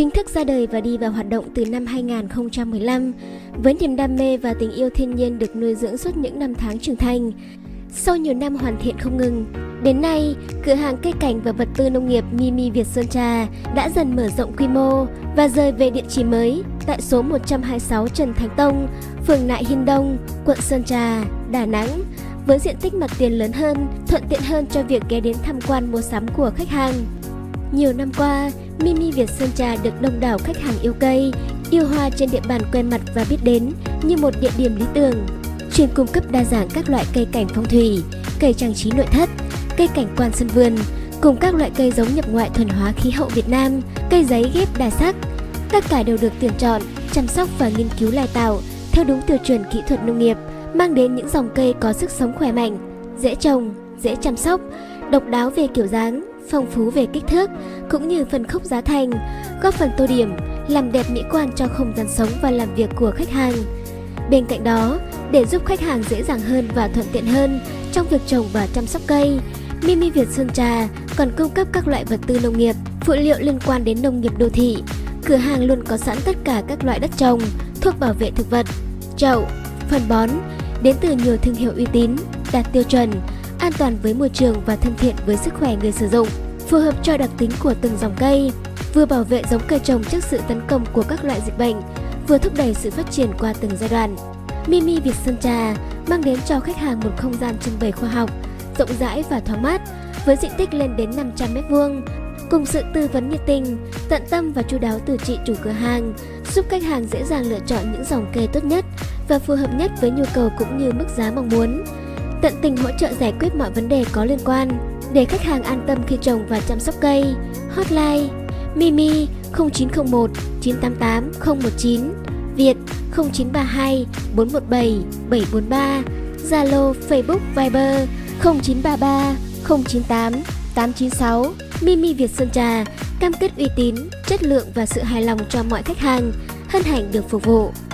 chính thức ra đời và đi vào hoạt động từ năm 2015 với niềm đam mê và tình yêu thiên nhiên được nuôi dưỡng suốt những năm tháng trưởng thành. Sau nhiều năm hoàn thiện không ngừng, đến nay, cửa hàng cây cảnh và vật tư nông nghiệp Mimi Việt Sơn Trà đã dần mở rộng quy mô và rời về địa chỉ mới tại số 126 Trần Thánh Tông, phường Nại Hiên Đông, quận Sơn Trà, Đà Nẵng, với diện tích mặt tiền lớn hơn, thuận tiện hơn cho việc ghé đến tham quan mua sắm của khách hàng. Nhiều năm qua, Mimi Việt Sơn Trà được đông đảo khách hàng yêu cây, yêu hoa trên địa bàn quen mặt và biết đến như một địa điểm lý tưởng, chuyên cung cấp đa dạng các loại cây cảnh phong thủy, cây trang trí nội thất, cây cảnh quan sân vườn, cùng các loại cây giống nhập ngoại thuần hóa khí hậu Việt Nam, cây giấy ghép đa sắc. Tất cả đều được tuyển chọn, chăm sóc và nghiên cứu lai tạo theo đúng tiêu chuẩn kỹ thuật nông nghiệp, mang đến những dòng cây có sức sống khỏe mạnh, dễ trồng, dễ chăm sóc, độc đáo về kiểu dáng, phong phú về kích thước, cũng như phân khúc giá thành, góp phần tô điểm, làm đẹp mỹ quan cho không gian sống và làm việc của khách hàng. Bên cạnh đó, để giúp khách hàng dễ dàng hơn và thuận tiện hơn trong việc trồng và chăm sóc cây, Mimi Việt Sơn Trà còn cung cấp các loại vật tư nông nghiệp, phụ liệu liên quan đến nông nghiệp đô thị. Cửa hàng luôn có sẵn tất cả các loại đất trồng, thuốc bảo vệ thực vật, chậu, phân bón đến từ nhiều thương hiệu uy tín, đạt tiêu chuẩn, an toàn với môi trường và thân thiện với sức khỏe người sử dụng, phù hợp cho đặc tính của từng dòng cây, vừa bảo vệ giống cây trồng trước sự tấn công của các loại dịch bệnh, vừa thúc đẩy sự phát triển qua từng giai đoạn. Mimi Việt Sơn Trà mang đến cho khách hàng một không gian trưng bày khoa học, rộng rãi và thoáng mát, với diện tích lên đến 500 m², cùng sự tư vấn nhiệt tình, tận tâm và chu đáo từ chị chủ cửa hàng, giúp khách hàng dễ dàng lựa chọn những dòng cây tốt nhất và phù hợp nhất với nhu cầu cũng như mức giá mong muốn. Tận tình hỗ trợ giải quyết mọi vấn đề có liên quan để khách hàng an tâm khi trồng và chăm sóc cây. Hotline Mimi 0901 988 019, Việt 0932 417 743, Zalo, Facebook, Viber 0933 098 896. Mimi Việt Sơn Trà cam kết uy tín, chất lượng và sự hài lòng cho mọi khách hàng, hân hạnh được phục vụ.